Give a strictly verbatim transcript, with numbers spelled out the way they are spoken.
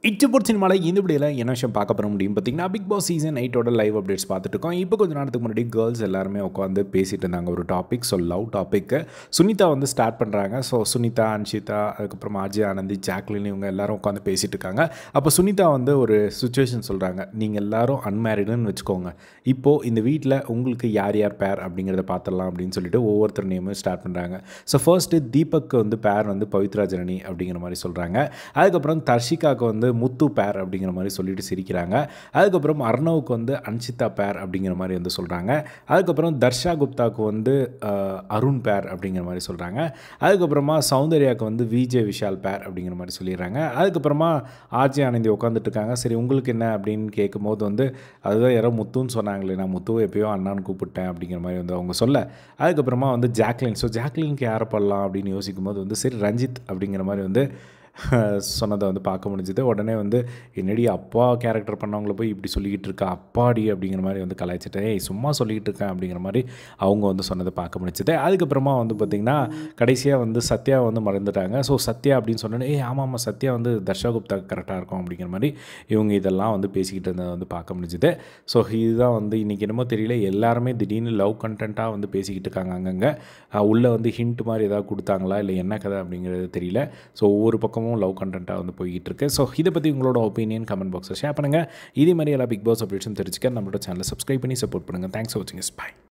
இச்சு போட் சினிமாவில் இந்த வீடியோவில் என்ன விஷயம் பார்க்க போகிற முடியும் பார்த்தீங்கன்னா பிக் பாஸ் சீசன் எயிட்டோட லைவ் அப்டேட்ஸ் பார்த்துட்டு இருக்கோம். இப்போ கொஞ்ச நேரத்துக்கு முன்னாடி கேர்ள்ஸ் எல்லாருமே உட்காந்து பேசிகிட்டு இருந்தாங்க ஒரு topic. So love topic Sunita வந்து ஸ்டார்ட் பண்ணுறாங்க. ஸோ சுனிதா, அன்ஷிதா, அதுக்கப்புறம் அஜய், ஆனந்தி, ஜாக்லின் இவங்க எல்லாரும் உட்காந்து பேசிகிட்டு இருக்காங்க. அப்போ சுனிதா வந்து ஒரு சுச்சுவேஷன் சொல்கிறாங்க. நீங்கள் எல்லாரும் அன்மேரிடுன்னு வச்சுக்கோங்க. இப்போது இந்த வீட்டில் உங்களுக்கு யார் யார் பேர் அப்படிங்கிறத பார்த்துடலாம் அப்படின்னு சொல்லிட்டு ஒவ்வொருத்தர் நேமும் ஸ்டார்ட் பண்ணுறாங்க. ஸோ ஃபர்ஸ்ட்டு தீபக்கு வந்து பேர் வந்து பவித்ரா ஜனனி அப்படிங்கிற மாதிரி சொல்கிறாங்க. அதுக்கப்புறம் தர்ஷிகாவுக்கு வந்து முத்து பேர் அப்படிங்கிற மாதிரி சொல்லிட்டு சிரிக்கிறாங்க. அதுக்கப்புறம் அர்ணவுக்கு வந்து அன்ஷிதா பேர் அப்படிங்கிற மாதிரி வந்து சொல்கிறாங்க. அதுக்கப்புறம் தர்ஷா குப்தாவுக்கு வந்து அருண் பேர் அப்படிங்கிற மாதிரி சொல்கிறாங்க. அதுக்கப்புறமா சௌந்தர்யாவுக்கு வந்து விஜய் விஷால் பேர் அப்படிங்கிற மாதிரி சொல்லிடுறாங்க. அதுக்கப்புறமா ஆர்ஜே ஆனந்தி உட்காந்துட்டு இருக்காங்க. சரி உங்களுக்கு என்ன அப்படின்னு கேட்கும்போது வந்து அதுதான் யாரோ முத்துன்னு சொன்னாங்களே, நான் முத்துவை எப்பயோ அண்ணான்னு கூப்பிட்டேன் அப்படிங்கிற மாதிரி வந்து அவங்க சொல்ல. அதுக்கப்புறமா வந்து ஜாக்லின், ஸோ ஜாக்லினுக்கு யாரை பண்ணலாம் அப்படின்னு யோசிக்கும்போது வந்து சரி ரஞ்சித் அப்படிங்கிற மாதிரி வந்து சொன்னதை வந்து பார்க்க முடிஞ்சுது. உடனே வந்து என்னடி அப்பா கேரக்டர் பண்ணவங்கள போய் இப்படி சொல்லிக்கிட்டு இருக்கா, அப்பாடி அப்படிங்கிற மாதிரி வந்து கலாய்ச்சிட்டேன். ஏய் சும்மா சொல்லிக்கிட்டு இருக்கேன் அப்படிங்கிற மாதிரி அவங்க வந்து சொன்னதை பார்க்க முடிஞ்சுது. அதுக்கப்புறமா வந்து பார்த்திங்கன்னா கடைசியாக வந்து சத்யா வந்து மறந்துட்டாங்க. ஸோ சத்யா அப்படின்னு சொன்னோன்னே ஏய் ஆமாம் ஆமாம் சத்யா வந்து தர்ஷா குப்தா கரெக்டாக இருக்கும் அப்படிங்கிற மாதிரி இவங்க இதெல்லாம் வந்து பேசிக்கிட்டு இருந்ததை வந்து பார்க்க முடிஞ்சுது. ஸோ இதுதான் வந்து இன்றைக்கி என்னமோ தெரியல, எல்லாருமே திடீர்னு லவ் கண்டென்ட்டாக வந்து பேசிக்கிட்டு இருக்காங்க. அங்கங்கே உள்ளே வந்து ஹிண்ட் மாதிரி ஏதாவது கொடுத்தாங்களா இல்லை என்ன கதை அப்படிங்கிறது தெரியல. ஸோ ஒவ்வொரு பக்கமும் லவ் கண்டென்ட்டாக வந்து போய்கிட்டு இருக்கு. ஸோ இதை பற்றி உங்களோட ஒப்பீனியன் கமெண்ட் பாக்ஸில் ஷேர் பண்ணுங்கள். இதே மாதிரி எல்லா பிக் பாஸ் அப்டேட்ஸும் தெரிஞ்சுக்க நம்மளோட சேனலை சப்ஸ்கிரைப் பண்ணி சப்போர்ட் பண்ணுங்கள். தேங்க்ஸ் ஃபார் வாட்சிங். பை.